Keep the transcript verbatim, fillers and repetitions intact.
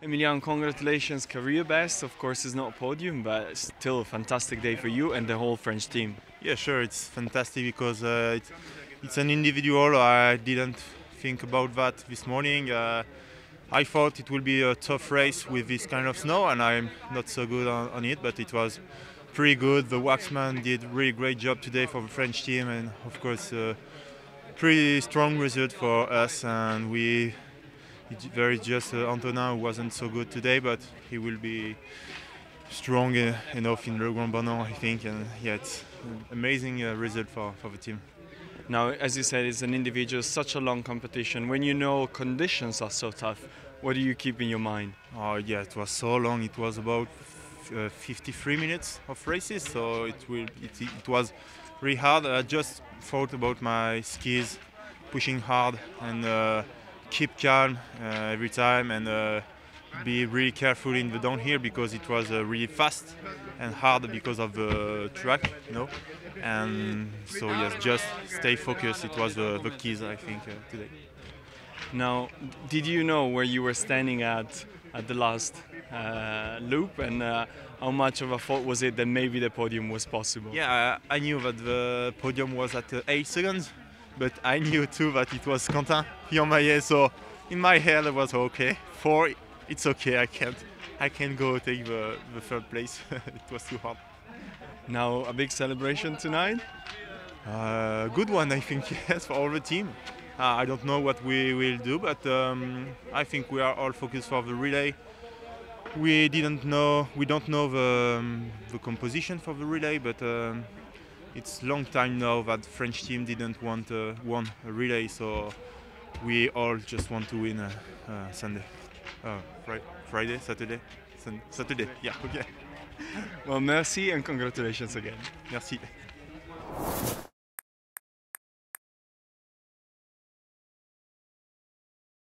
Emilien, congratulations, career best. Of course, it's not a podium, but still a fantastic day for you and the whole French team. Yeah, sure, it's fantastic because uh, it's, it's an individual. I didn't think about that this morning. Uh, I thought it will be a tough race with this kind of snow, and I'm not so good on, on it, but it was pretty good. The waxman did a really great job today for the French team, and of course, uh, pretty strong result for us. And we very just uh, Antonin, who wasn't so good today, but he will be strong uh, enough in Le Grand Banon, I think. And yeah, it's an amazing uh, result for, for the team. Now, as you said, it's an individual, such a long competition. When you know conditions are so tough, what do you keep in your mind? Oh yeah, it was so long. It was about uh, fifty-three minutes of races, so it will it, it was really hard. I just thought about my skis, pushing hard and uh, keep calm uh, every time, and uh, be really careful in the downhill because it was uh, really fast and hard because of the track, you know. And so yes, just stay focused. It was the, the keys, I think, uh, today. Now, did you know where you were standing at at the last uh, loop, and uh, how much of a thought was it that maybe the podium was possible? Yeah, I, I knew that the podium was at uh, eight seconds, but I knew too that it was Quentin Fillon-Maillet, so in my head it was okay. Four, it's okay, I can't, I can't go take the, the third place. It was too hard. Now, a big celebration tonight? Uh, good one, I think, yes, for all the team. Uh, I don't know what we will do, but um, I think we are all focused for the relay. We didn't know, we don't know the, um, the composition for the relay, but um, it's a long time now that the French team didn't want uh, won a relay, so we all just want to win uh, uh, Sunday, uh, Friday, Friday, Saturday, Sun Saturday. Yeah, okay. Well, merci and congratulations again. Merci.